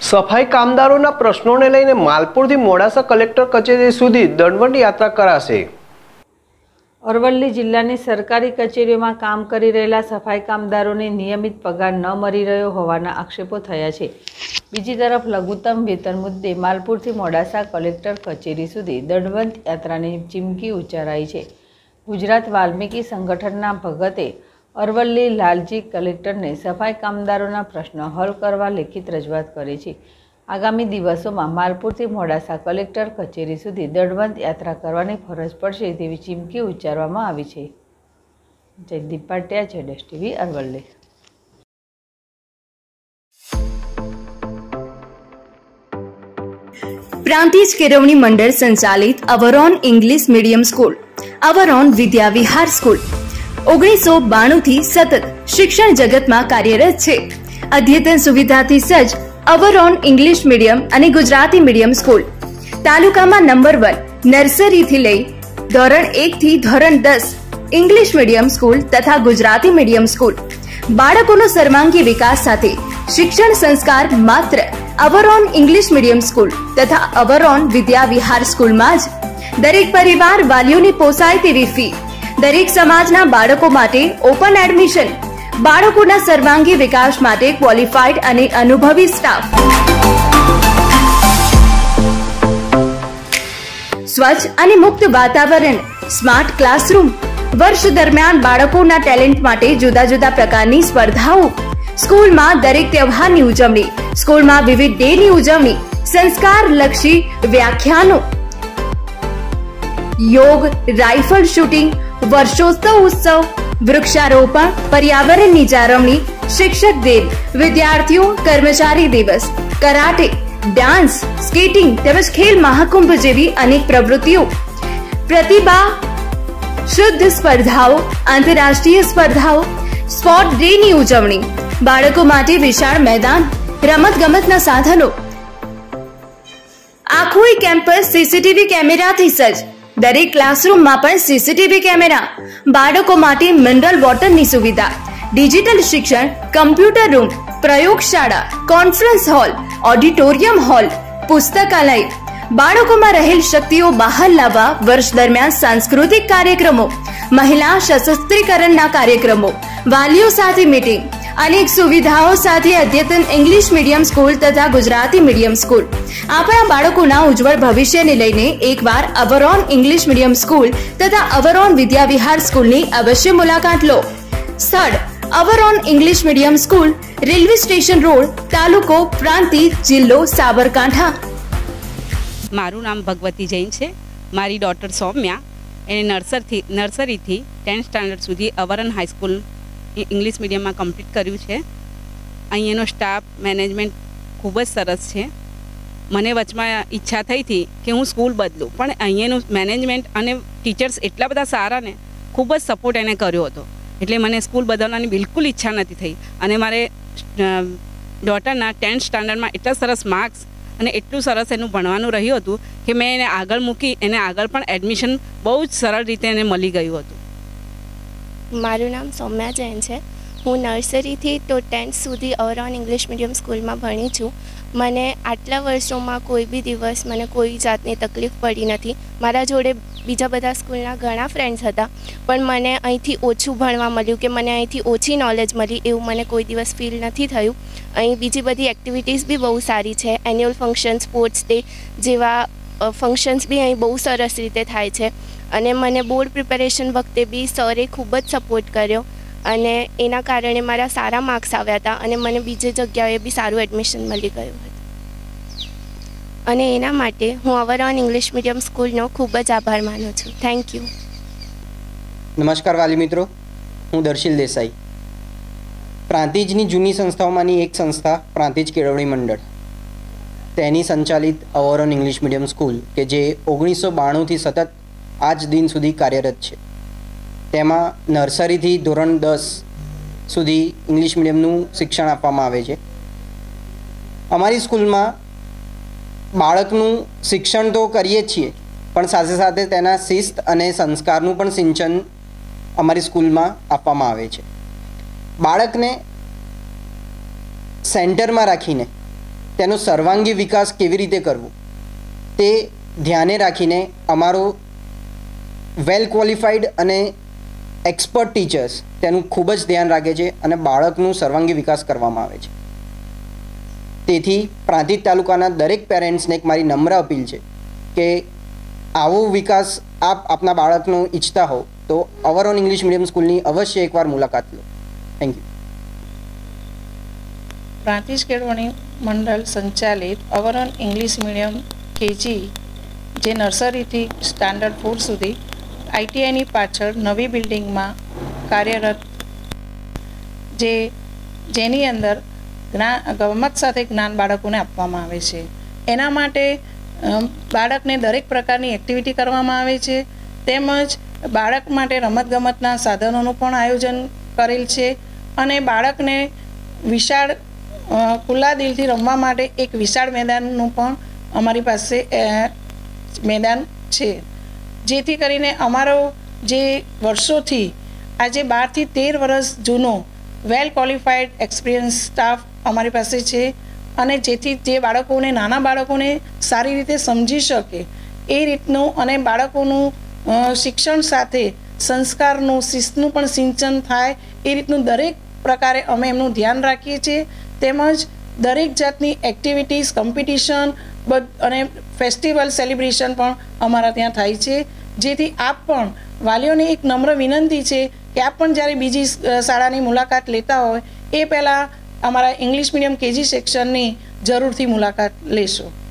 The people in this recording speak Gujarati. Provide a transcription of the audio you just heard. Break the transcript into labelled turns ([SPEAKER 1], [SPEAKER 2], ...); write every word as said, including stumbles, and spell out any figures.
[SPEAKER 1] સફાઈ કામદારોના પ્રશ્નોને લઈને માલપુરથી મોડાસા કલેક્ટર કચેરી સુધી દંડવત યાત્રા કરાશે।
[SPEAKER 2] અરવલ્લી જિલ્લાની સરકારી કચેરીઓમાં કામ કરી રહેલા સફાઈ કામદારોને નિયમિત પગાર ન મળી રહ્યો હોવાના આક્ષેપો થયા છે। બીજી તરફ લઘુત્તમ વેતન મુદ્દે માલપુરથી મોડાસા કલેક્ટર કચેરી સુધી દંડવત યાત્રાની ચીમકી ઉચ્ચારાઈ છે। ગુજરાત વાલ્મીકી સંગઠનના ભગતે અરવલ્લી લાલજી કલેક્ટરને સફાઈ કામદારોના પ્રશ્નો હલ કરવા લેખિત રજૂઆત કરી છે। આગામી દિવસોમાં માલપુરથી મોડાસા કલેક્ટર કચેરી સુધી દંડવત યાત્રા કરવાની ફરજ પડશે તેવી ચીમકી ઉચ્ચારવામાં આવી છે। જયદીપ પાટિયા, જેડેશ ટીવી, અરવલ્લી।
[SPEAKER 3] પ્રાંતિજ કેળવણી મંડળ સંચાલિત Avron English medium school, Avron Vidya Vihar school ઓગણીસો બાણું થી સતત શિક્ષણ જગતમાં કાર્યરત છે। અદ્યતન સુવિધાથી સજ્જ અવરોન ઇંગ્લિશ મીડિયમ અને ગુજરાતી મીડિયમ સ્કૂલ તાલુકામાં નંબર વન, નર્સરીથી લઈ ધોરણ એક થી ધોરણ દસ ઇંગ્લિશ મીડિયમ સ્કૂલ તથા ગુજરાતી મીડિયમ સ્કૂલ બાળકોનો સર્વાંગી વિકાસ સાથે શિક્ષણ સંસ્કાર માત્ર અવરોન ઇંગ્લિશ મીડિયમ સ્કૂલ તથા અવરોન વિદ્યા વિહાર સ્કૂલમાં જ। દરેક પરિવાર વાલીઓની પોસાય તેવી ફી, દરેક સમાજના બાળકો માટે ઓપન એડમિશન, બાળકોના સર્વાંગી વિકાસ માટે ક્વોલિફાઈડ અને અનુભવી સ્ટાફ, સ્વચ્છ અને મુક્ત વાતાવરણ, સ્માર્ટ ક્લાસરૂમ, વર્ષ દરમિયાન બાળકોના ટેલેન્ટ માટે જુદા જુદા પ્રકારની સ્પર્ધાઓ, સ્કૂલમાં દરેક તહેવારની ઉજવણી, સ્કૂલમાં વિવિધ ડેની ઉજવણી, સંસ્કારલક્ષી વ્યાખ્યાનો, યોગ, રાઇફલ શૂટિંગ, વર્ષોત્સવ ઉત્સવ, વૃક્ષારોપણ, પર્યાવરણની જાળવણી, શિક્ષક દિન, વિદ્યાર્થીઓ કર્મચારી દિવસ, કરાટે, ડાન્સ, સ્કેટિંગ તેમજ ખેલ મહાકુંભ જેવી અનેક પ્રવૃત્તિઓ, પ્રતિભા શુદ્ધ સ્પર્ધાઓ, આંતરરાષ્ટ્રીય સ્પર્ધાઓ, સ્પોર્ટ ડેની ઉજવણી, બાળકો માટે વિશાળ મેદાન, રમતગમતના સાધનો, આખું કેમ્પસ સીસીટીવી કેમેરાથી સજ્જ, દરેક ક્લાસરૂમમાં પણ સીસીટીવી કેમેરા, બાળકો માટે મિનરલ વોટરની સુવિધા, ડિજિટલ શિક્ષણ, કમ્પ્યુટર રૂમ, પ્રયોગશાળા, કોન્ફરન્સ હોલ, ઓડિટોરિયમ હોલ, પુસ્તકાલય, બાળકોમાં રહેલ શક્તિઓ બહાર લાવવા વર્ષ દરમિયાન સાંસ્કૃતિક કાર્યક્રમો, મહિલા સશક્તિકરણના કાર્યક્રમો, વાલીઓ સાથે મીટિંગ, અનેક સુવિધાઓ સાથે અદ્યતન ઇંગ્લિશ મીડિયમ સ્કૂલ તથા ગુજરાતી મીડિયમ સ્કૂલ આપણા બાળકોના ઉજ્જવળ ભવિષ્યને લઈને એકવાર અવરોન ઇંગ્લિશ મીડિયમ સ્કૂલ તથા અવરોન વિદ્યા વિહાર સ્કૂલની અવશ્ય મુલાકાત લો। સ્થળ Avron English medium school, railway station road, તાલુકો પ્રાંતિજ, જિલ્લો સાબરકાંઠા।
[SPEAKER 4] મારું નામ ભગવતી જૈન છે। મારી ડોટર સૌમ્યા એને નર્સરીથી નર્સરીથી ટેન્થ સ્ટાન્ડર્ડ સુધી અવરોન હાઈસ્કૂલ ઇંગ્લિશ મીડિયમમાં કમ્પ્લીટ કર્યું છે। અહીંયાનો સ્ટાફ મેનેજમેન્ટ ખૂબ જ સરસ છે। મને વચમાં ઈચ્છા થઈ હતી કે હું સ્કૂલ બદલું, પણ અહીંયાનું મેનેજમેન્ટ અને ટીચર્સ એટલા બધા સારા ને ખૂબ જ સપોર્ટ એને કર્યો હતો, એટલે મને સ્કૂલ બદલવાની બિલકુલ ઈચ્છા નથી થઈ। અને મારે ડોટરના ટેન્થ સ્ટાન્ડર્ડમાં એટલા સરસ માર્ક્સ અને એટલું સરસ એનું ભણવાનું રહ્યું હતું કે મેં એને આગળ મૂકી એને આગળ પણ એડમિશન બહુ જ સરળ રીતે એને મળી ગયું હતું।
[SPEAKER 5] મારું નામ સૌમ્યા જૈન છે। હું નર્સરીથી તો ટેન્થ સુધી અવરોન ઇંગ્લિશ મીડિયમ સ્કૂલમાં ભણી છું। મને આટલા વર્ષોમાં કોઈ બી દિવસ મને કોઈ જાતની તકલીફ પડી નથી। મારા જોડે બીજા બધા સ્કૂલના ઘણા ફ્રેન્ડ્સ હતા, પણ મને અહીંથી ઓછું ભણવા મળ્યું કે મને અહીંથી ઓછી નોલેજ મળી એવું મને કોઈ દિવસ ફીલ નથી થયું। અહીં બીજી બધી એક્ટિવિટીઝ બી બહુ સારી છે। એન્યુઅલ ફંક્શન, સ્પોર્ટ્સ ડે જેવા ફંક્શન્સ બી અહીં બહુ સરસ રીતે થાય છે। અને મને બોર્ડ પ્રિપેરેશન વખતે બી સરે ખૂબ જ સપોર્ટ કર્યો અને એના કારણે મારા સારા માર્ક્સ આવ્યા હતા અને મને બીજી જગ્યાએ બી સારું એડમિશન મળી ગયું હતું અને એના માટે હું અવરોન ઇંગ્લિશ મીડિયમ સ્કૂલનો ખૂબ જ આભાર માનું છું। Thank you.
[SPEAKER 6] નમસ્કાર વાલી મિત્રો, હું દર્શિલ દેસાઈ। પ્રાંતિજની જૂની સંસ્થાઓમાંની એક સંસ્થા પ્રાંતિજ કેળવણી મંડળ, તેની સંચાલિત અવરોન ઇંગ્લિશ મીડિયમ સ્કૂલ કે જે ઓગણીસો બાણુંથી સતત આજ દિન સુધી કાર્યરત છે। તેમાં નર્સરીથી ધોરણ દસ સુધી ઇંગ્લિશ મીડિયમનું શિક્ષણ આપવામાં આવે છે। અમારી સ્કૂલમાં બાળકનું શિક્ષણ તો કરીએ જ છીએ, પણ સાથે સાથે તેના શિસ્ત અને સંસ્કારનું પણ સિંચન અમારી સ્કૂલમાં આપવામાં આવે છે। બાળકને સેન્ટરમાં રાખીને તેનો સર્વાંગી વિકાસ કેવી રીતે કરવો તે ધ્યાને રાખીને અમારો વેલ ક્વોલિફાઈડ અને એક્સપર્ટ ટીચર્સ તેનું ખૂબ જ ધ્યાન રાખે છે અને બાળકનું સર્વાંગી વિકાસ કરવામાં આવે છે. તેથી પ્રાંતિજ તાલુકાના દરેક પેરેન્ટ્સને એક મારી નમ્ર અપીલ છે કે આવો વિકાસ આપ આપના બાળકનો ઈચ્છતા હો તો અવર ઓન ઇંગ્લિશ મીડિયમ સ્કૂલની અવશ્ય એકવાર મુલાકાત લો. Thank you.
[SPEAKER 7] પ્રાંતિજ કેળવણી મંડળ સંચાલિત our own English medium KG જે નર્સરીથી સ્ટાન્ડર્ડ ફોર સુધી આઈટીઆઈની પાછળ નવી બિલ્ડિંગમાં કાર્યરત જે જેની અંદર જ્ઞાન ગમત સાથે જ્ઞાન બાળકોને આપવામાં આવે છે. એના માટે બાળકને દરેક પ્રકારની એક્ટિવિટી કરવામાં આવે છે, તેમજ બાળક માટે રમતગમતના સાધનોનું પણ આયોજન કરેલ છે અને બાળકને વિશાળ ખુલ્લા દિલથી રમવા માટે એક વિશાળ મેદાનનું પણ અમારી પાસે મેદાન છે, જેથી કરીને અમારો જે વર્ષોથી આજે બારથી તેર વર્ષ જૂનો વેલ ક્વોલિફાઈડ એક્સપિરિયન્સ સ્ટાફ અમારી પાસે છે અને જેથી જે બાળકોને નાના બાળકોને સારી રીતે સમજી શકે એ રીતનું અને બાળકોનું શિક્ષણ સાથે સંસ્કારનું શિસ્તનું પણ સિંચન થાય એ રીતનું દરેક પ્રકારે અમે એમનું ધ્યાન રાખીએ છીએ. તેમજ દરેક જાતની એક્ટિવિટીઝ કોમ્પિટિશન અને ફેસ્ટિવલ સેલિબ્રેશન પણ અમારા ત્યાં થાય છે, જેથી આપ પણ વાલીઓને એક નમ્ર વિનંતી છે કે આપ પણ જ્યારે બીજી શાળાની મુલાકાત લેતા હોય એ પહેલાં અમારા ઇંગ્લિશ મીડિયમ કેજી સેક્શનની જરૂરથી મુલાકાત લેશો.